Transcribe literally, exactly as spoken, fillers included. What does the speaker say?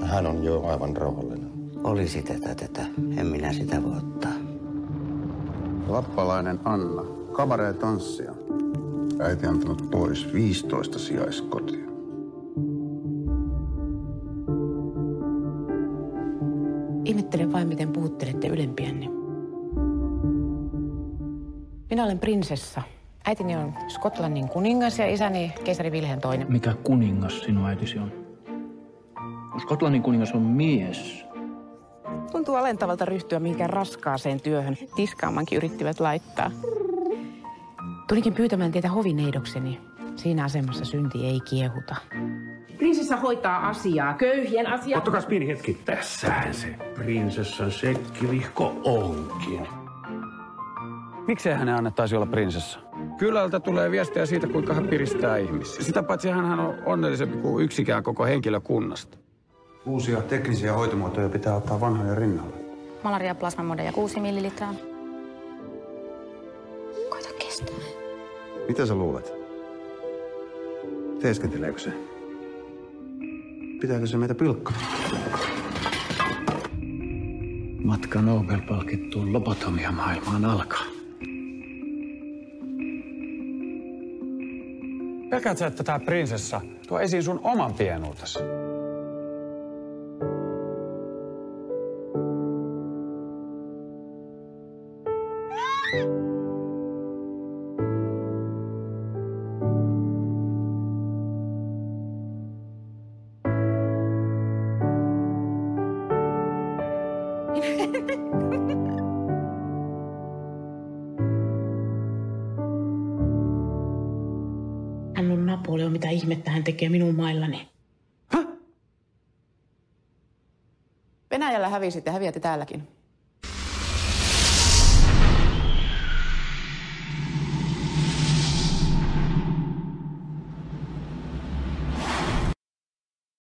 Hän on jo aivan rauhallinen. Olisi tätä tätä. En minä sitä voi ottaa. Lappalainen Anna. Kabaree tanssia. Äiti antanut pois viisitoista sijaiskotia. Ihmettelen vain, miten puhuttelette ylempiänne. Minä olen prinsessa. Äitini on Skotlannin kuningas ja isäni keisari Vilhelm toinen. Mikä kuningas sinun äitisi on? Skotlannin kuningas on mies. Tuntuu alentavalta ryhtyä mihinkään raskaaseen työhön. Tiskaamankin yrittivät laittaa. Tulinkin pyytämään teitä hovineidokseni. Siinä asemassa synti ei kiehuta. Prinsessa hoitaa asiaa, köyhien asiaa. Ottakas pieni hetki. Tässähän se prinsessan sekkivihko onkin. Miksei hänen annettaisi olla prinsessa? Kylältä tulee viestejä siitä, kuinka hän piristää ihmisiä. Sitä paitsi hän on onnellisempi kuin yksikään koko henkilökunnasta. Uusia teknisiä hoitomuotoja pitää ottaa vanhojen rinnalle. Malaria plasmamodeja kuusi millilitraa. Koita kestää. Mitä sä luulet? Teeskenteleekö se? Pitääkö se meitä pilkkaa? Matka Nobel-palkittuun lobotomia-maailmaan alkaa. Pelkäät sä, että tää prinsessa tuo esiin sun oman pienuutesi? Hän on Napoleon, mitä ihmettä hän tekee minun maillani. Häh? Venäjällä hävisit ja häviätte täälläkin.